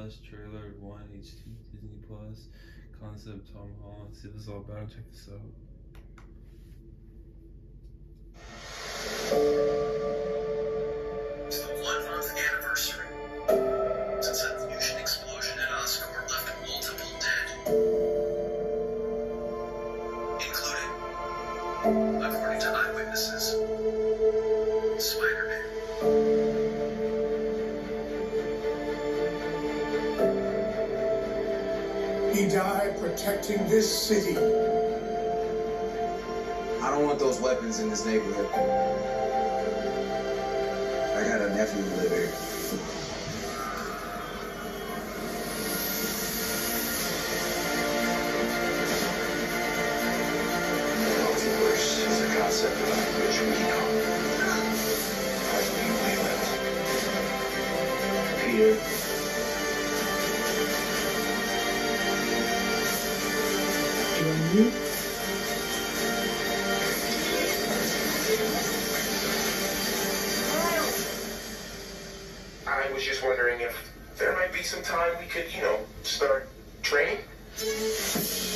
Plus trailer 1 HD Disney Plus concept Tom Holland. See what it's all about. Check this out. It's the 1-month anniversary since that fusion explosion at Oscorp left multiple dead, including, according to eyewitnesses, Spider-Man. He died protecting this city. I don't want those weapons in this neighborhood. I got a nephew who live here. Multiverse is a concept about which we know as being Wayland. Peter. Join me. I was just wondering if there might be some time we could, start training.